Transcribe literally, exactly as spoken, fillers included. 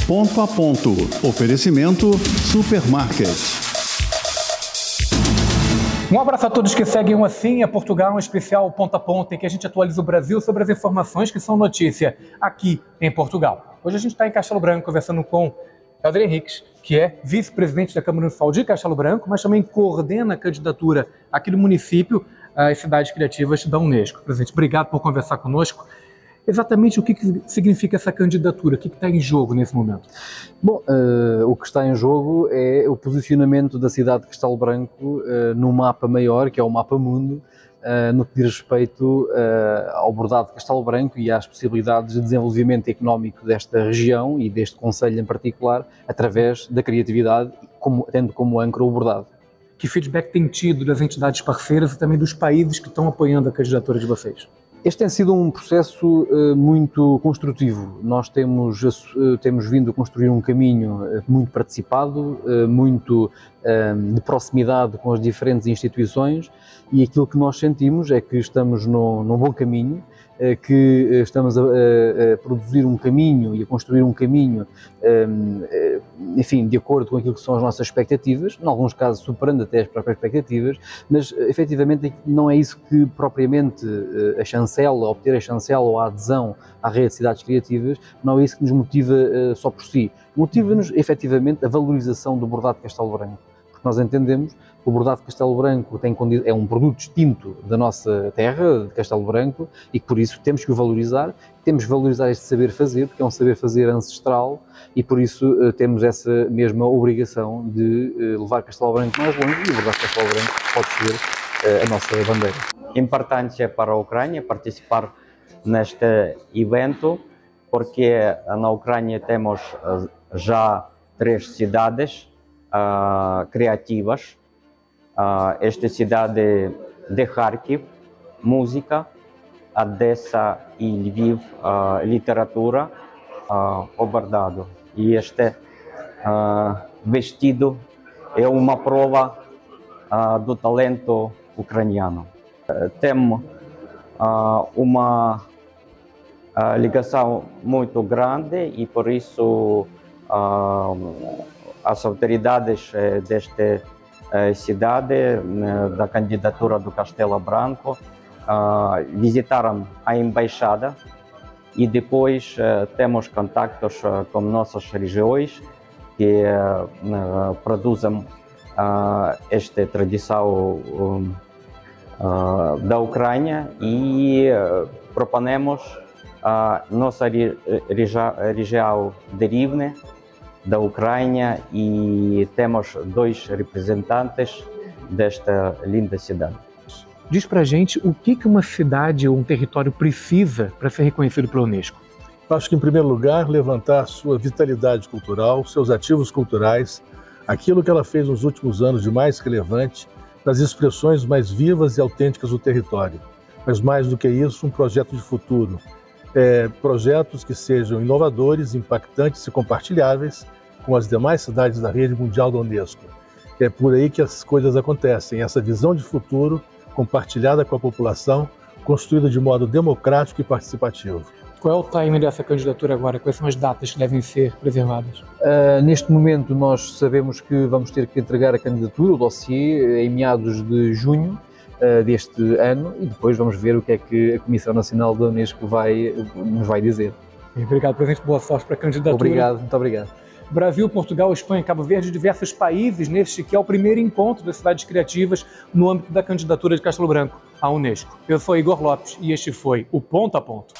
Ponto a Ponto. Oferecimento Supermarket. Um abraço a todos que seguem o Assim é Portugal, um especial Ponto a Ponto, em que a gente atualiza o Brasil sobre as informações que são notícia aqui em Portugal. Hoje a gente está em Castelo Branco conversando com Helder Henriques, que é vice-presidente da Câmara Municipal de Castelo Branco, mas também coordena a candidatura aqui do município às cidades criativas da Unesco. Presidente, obrigado por conversar conosco. Exatamente o que, que significa essa candidatura? O que está em jogo nesse momento? Bom, uh, o que está em jogo é o posicionamento da cidade de Castelo Branco uh, no mapa maior, que é o mapa mundo, uh, no que diz respeito uh, ao bordado de Castelo Branco e às possibilidades de desenvolvimento económico desta região e deste concelho em particular, através da criatividade, como, tendo como âncora o bordado. Que feedback tem tido das entidades parceiras e também dos países que estão apoiando a candidatura de vocês? Este tem sido um processo uh, muito construtivo. Nós temos, uh, temos vindo a construir um caminho uh, muito participado, uh, muito uh, de proximidade com as diferentes instituições, e aquilo que nós sentimos é que estamos no, num bom caminho, uh, que uh, estamos a, a, a produzir um caminho e a construir um caminho, um, uh, enfim, de acordo com aquilo que são as nossas expectativas, em alguns casos superando até as próprias expectativas, mas uh, efetivamente não é isso que propriamente uh, a chancela, obter a chancela ou a adesão à rede de cidades criativas, não é isso que nos motiva uh, só por si. Motiva-nos efetivamente a valorização do bordado de Castelo Branco, porque nós entendemos que o bordado de Castelo Branco tem, é um produto distinto da nossa terra, de Castelo Branco, e que por isso temos que o valorizar, temos que valorizar este saber fazer, porque é um saber fazer ancestral, e por isso uh, temos essa mesma obrigação de uh, levar Castelo Branco mais longe, e o bordado de Castelo Branco pode ser uh, a nossa bandeira. Importante para a Ucrânia participar neste evento, porque na Ucrânia temos já três cidades uh, criativas. Uh, esta cidade de Kharkiv, música, Odessa e Lviv, uh, literatura, uh, o bordado. E este uh, vestido é uma prova uh, do talento ucraniano. Temos uh, uma uh, ligação muito grande e por isso uh, as autoridades uh, desta uh, cidade, uh, da candidatura do Castelo Branco, uh, visitaram a embaixada e depois uh, temos contactos uh, com nossas regiões que uh, uh, produzem uh, esta tradição um, Uh, da Ucrânia e uh, proponemos a uh, nossa região de Rivne, da Ucrânia, e temos dois representantes desta linda cidade. Diz pra gente o que que uma cidade ou um território precisa para ser reconhecido pela Unesco. Acho que, em primeiro lugar, levantar sua vitalidade cultural, seus ativos culturais, aquilo que ela fez nos últimos anos de mais relevante, das expressões mais vivas e autênticas do território. Mas mais do que isso, um projeto de futuro. É, projetos que sejam inovadores, impactantes e compartilháveis com as demais cidades da rede mundial da Unesco. É por aí que as coisas acontecem, essa visão de futuro compartilhada com a população, construída de modo democrático e participativo. Qual é o timing dessa candidatura agora? Quais são as datas que devem ser preservadas? Uh, neste momento nós sabemos que vamos ter que entregar a candidatura, o dossiê, em meados de junho uh, deste ano, e depois vamos ver o que é que a Comissão Nacional da Unesco vai, nos vai dizer. Obrigado, Presidente. Boa sorte para a candidatura. Obrigado, muito obrigado. Brasil, Portugal, Espanha, Cabo Verde e diversos países neste que é o primeiro encontro das cidades criativas no âmbito da candidatura de Castelo Branco à Unesco. Eu sou Igor Lopes e este foi o Ponto a Ponto.